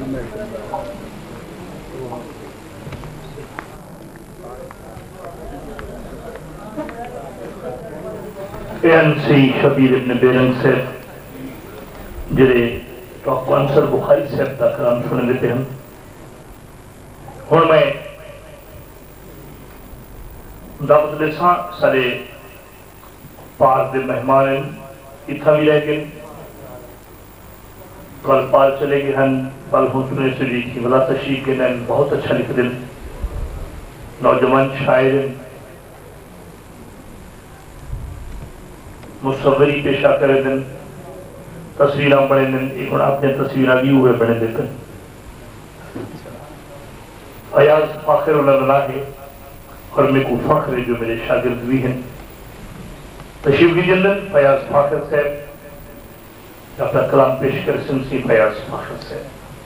ANC Shabbir ابن bearing سے جڑے ڈاکٹر انصر بخاری صاحب کا کلام سننے دیتے ہیں. ہوں میں دعوت لساں سارے پار دے مہمان اتنا بھی رہ گئے. کل پال چلے گئے ہیں. کل ہوں سے بھی کی ولا تشریف کے نین بہت اچھا لکھ دیں. نوجوان شاعر مصوری پیشہ کرے دن تصویریں بڑے دن ایک اور اپنے تصویریں بھی ہوئے بڑے دیتے ہیں. فیاض فاخر اللہ ہے اور میں کو فخر ہے جو میرے شاگرد بھی ہیں. تشریف کی جندن فیاض فاخر صاحب اپنا کلام پیش کر سنسی. فیاض فاخر صاحب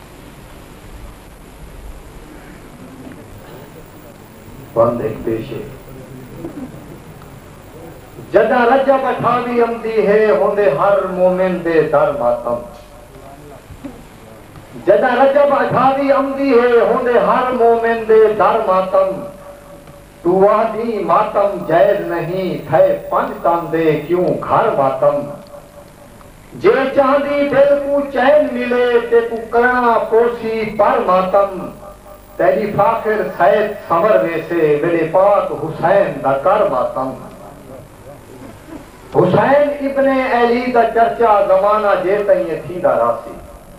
بند ایک پیش ہے. جدا رجب اٹھاوی امدی ہے ہوندے ہر مومن دے در ماتم. جدا رجب اٹھاوی امدی ہے ہوندے ہر مومن دے در ماتم. تو وحدی ماتم جائز نہیں تھے پنج تن دے کیوں گھر ماتم. جے چاندی دل کو چین ملے تے کو کرنا پوسی پر ماتم. تیری فاخر سید سمر میں سے میرے پاک حسین دا کر ماتم. حسین ابن علی دا چرچا زمانہ جے تئیں تھیندا راسی.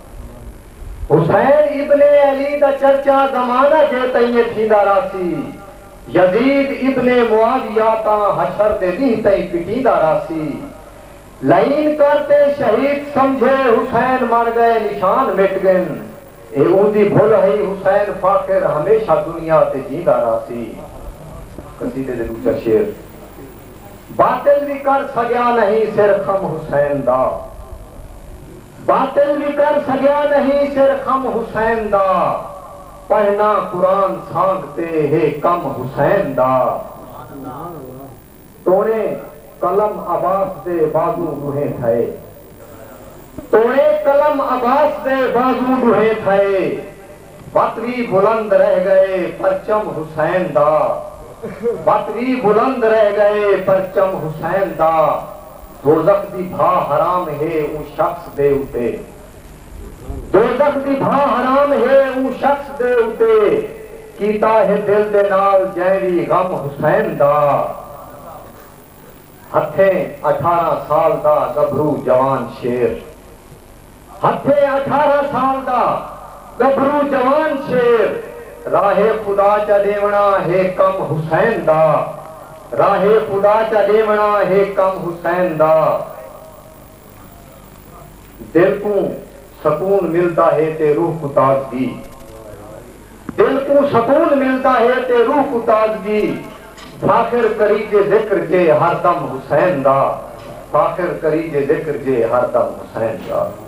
حسین ابن علی دا چرچا زمانہ جے تئیں تھیندا راسی. یزید ابن معاویہ تا حشر دے دین تئیں پٹیندا راسی. لائن کرتے شہید سمجھے حسین مر گئے نشان مٹ گئے. اے اودی بھول ہے حسین فاخر ہمیشہ دنیا تے جیندا راسی. قصیدے دے دوسرا شعر. باطل بھی کر سگیا نہیں سر خم حسین دا. باطل بھی کر سگیا نہیں سر خم حسین دا. پڑھنا قرآن سانگتے ہے کم حسین دا. توڑے قلم عباس دے بازو روحے تھے. توڑے قلم عباس دے بازو روحے تھے. بطری بلند رہ گئے پرچم حسین دا. بطری بلند رہ گئے پرچم حسین دا. دوزخ دی بھا حرام ہے اون شخص دے اتے. دوزخ دی بھا حرام ہے اون شخص دے اتے. کیتا ہے دل دے نال جیری غم حسین دا. ہتھیں 18 سال دا گبھرو جوان شیر. ہتھیں 18 سال دا گبھرو جوان شیر. راہ خدا چا دیونا ہے کم حسین دا. راہ خدا چا دیونا ہے کم حسین دا. دل کو سکون ملتا ہے تے روح کو تازگی. دل کو سکون ملتا ہے تے روح کو تازگی. فاخر کری جے ذکر جے ہر دم حسین دا. فاخر کری جے ذکر جے ہر دم حسین دا.